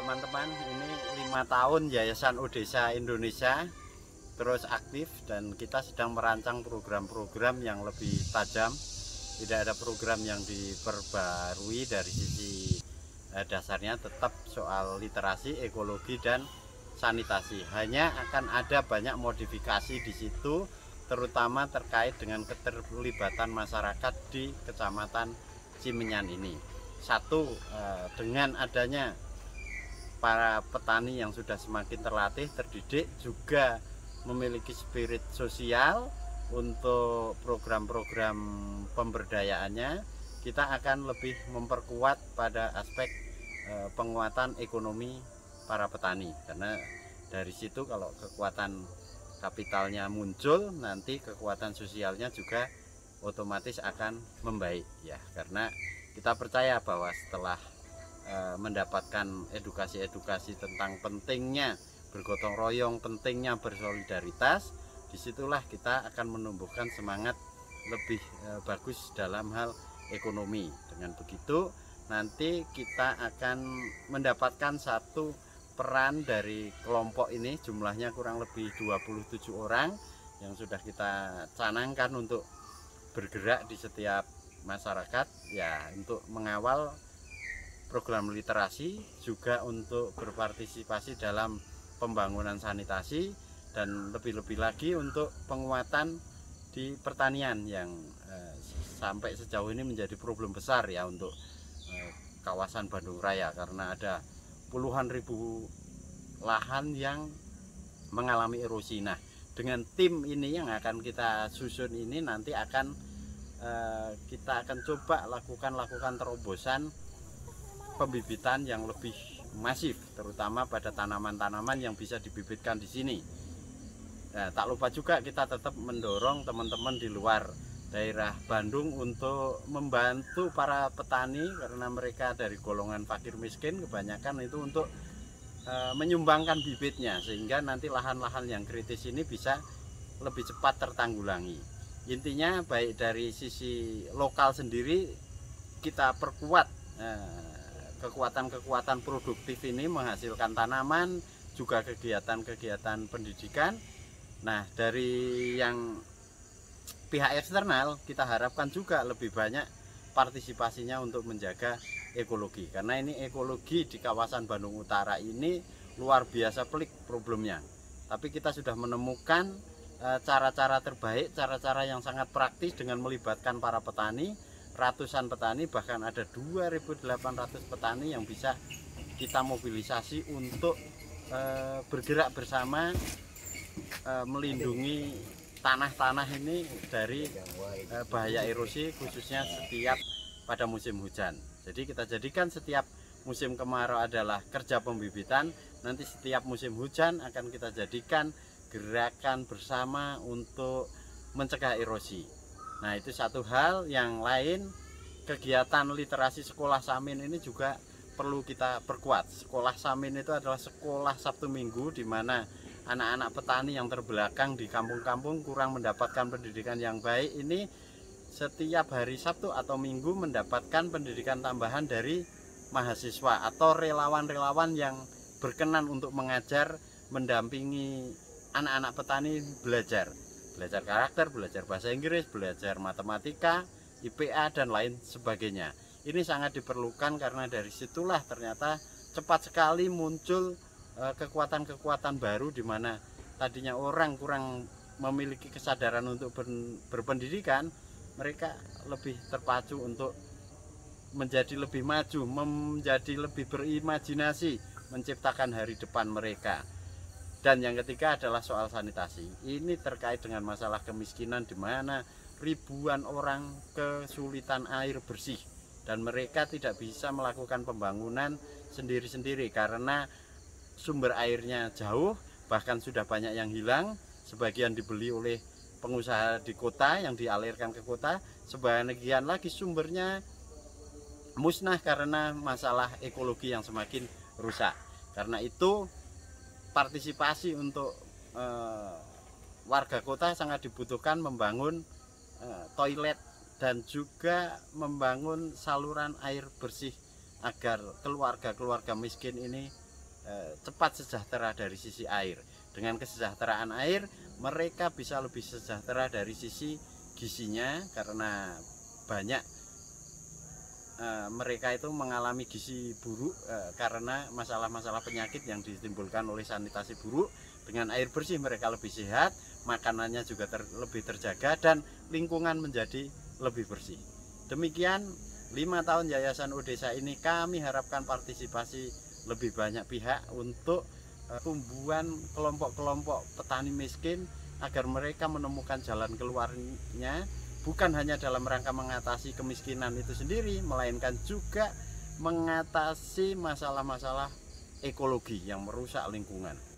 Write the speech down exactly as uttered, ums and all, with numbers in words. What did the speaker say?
teman-teman, ini lima tahun Yayasan Odesa Indonesia terus aktif dan kita sedang merancang program-program yang lebih tajam. Tidak ada program yang diperbarui dari sisi eh, dasarnya, tetap soal literasi, ekologi dan sanitasi. Hanya akan ada banyak modifikasi di situ, terutama terkait dengan keterlibatan masyarakat di Kecamatan Cimenyan ini. Satu, eh, dengan adanya para petani yang sudah semakin terlatih, terdidik, juga memiliki spirit sosial untuk program-program pemberdayaannya, kita akan lebih memperkuat pada aspek eh, penguatan ekonomi para petani. Karena dari situ kalau kekuatan kapitalnya muncul, nanti kekuatan sosialnya juga otomatis akan membaik ya. Karena kita percaya bahwa setelah mendapatkan edukasi-edukasi tentang pentingnya bergotong royong, pentingnya bersolidaritas, disitulah kita akan menumbuhkan semangat lebih e, bagus dalam hal ekonomi. Dengan begitu nanti kita akan mendapatkan satu peran dari kelompok ini, jumlahnya kurang lebih dua puluh tujuh orang yang sudah kita canangkan untuk bergerak di setiap masyarakat ya, untuk mengawal program literasi, juga untuk berpartisipasi dalam pembangunan sanitasi, dan lebih-lebih lagi untuk penguatan di pertanian yang eh, sampai sejauh ini menjadi problem besar ya untuk eh, kawasan Bandung Raya, karena ada puluhan ribu lahan yang mengalami erosi. Nah, dengan tim ini yang akan kita susun ini nanti akan eh, kita akan coba lakukan lakukan terobosan pembibitan yang lebih masif, terutama pada tanaman-tanaman yang bisa dibibitkan di sini. Nah, tak lupa juga kita tetap mendorong teman-teman di luar daerah Bandung untuk membantu para petani, karena mereka dari golongan fakir miskin kebanyakan itu, untuk e, menyumbangkan bibitnya, sehingga nanti lahan-lahan yang kritis ini bisa lebih cepat tertanggulangi. Intinya baik dari sisi lokal sendiri kita perkuat e, kekuatan-kekuatan produktif ini menghasilkan tanaman, juga kegiatan-kegiatan pendidikan. Nah, dari yang pihak eksternal kita harapkan juga lebih banyak partisipasinya untuk menjaga ekologi, karena ini ekologi di kawasan Bandung Utara ini luar biasa pelik problemnya. Tapi kita sudah menemukan cara-cara terbaik, cara-cara yang sangat praktis dengan melibatkan para petani, ratusan petani, bahkan ada dua ribu delapan ratus petani yang bisa kita mobilisasi untuk e, bergerak bersama e, melindungi tanah-tanah ini dari e, bahaya erosi, khususnya setiap pada musim hujan. Jadi kita jadikan setiap musim kemarau adalah kerja pembibitan, nanti setiap musim hujan akan kita jadikan gerakan bersama untuk mencegah erosi. Nah, itu satu hal. Yang lain, kegiatan literasi sekolah Samin ini juga perlu kita perkuat. Sekolah Samin itu adalah sekolah Sabtu Minggu, di mana anak-anak petani yang terbelakang di kampung-kampung kurang mendapatkan pendidikan yang baik ini setiap hari Sabtu atau Minggu mendapatkan pendidikan tambahan dari mahasiswa atau relawan-relawan yang berkenan untuk mengajar, mendampingi anak-anak petani belajar. Belajar karakter, belajar bahasa Inggris, belajar matematika, I P A, dan lain sebagainya. Ini sangat diperlukan karena dari situlah ternyata cepat sekali muncul kekuatan-kekuatan baru, di mana tadinya orang kurang memiliki kesadaran untuk ber, berpendidikan, mereka lebih terpacu untuk menjadi lebih maju, menjadi lebih berimajinasi, menciptakan hari depan mereka. Dan yang ketiga adalah soal sanitasi. Ini terkait dengan masalah kemiskinan, di mana ribuan orang kesulitan air bersih dan mereka tidak bisa melakukan pembangunan sendiri-sendiri karena sumber airnya jauh, bahkan sudah banyak yang hilang. Sebagian dibeli oleh pengusaha di kota yang dialirkan ke kota, sebagian lagi sumbernya musnah karena masalah ekologi yang semakin rusak. Karena itu partisipasi untuk e, warga kota sangat dibutuhkan, membangun e, toilet dan juga membangun saluran air bersih agar keluarga-keluarga miskin ini eh, cepat sejahtera dari sisi air. Dengan kesejahteraan air, mereka bisa lebih sejahtera dari sisi gizinya, karena banyak eh, mereka itu mengalami gizi buruk eh, karena masalah-masalah penyakit yang ditimbulkan oleh sanitasi buruk. Dengan air bersih mereka lebih sehat, makanannya juga ter, lebih terjaga, dan lingkungan menjadi lebih bersih. Demikian lima tahun Yayasan Odesa ini, kami harapkan partisipasi lebih banyak pihak untuk uh, tumbuhan kelompok-kelompok petani miskin, agar mereka menemukan jalan keluarnya, bukan hanya dalam rangka mengatasi kemiskinan itu sendiri, melainkan juga mengatasi masalah-masalah ekologi yang merusak lingkungan.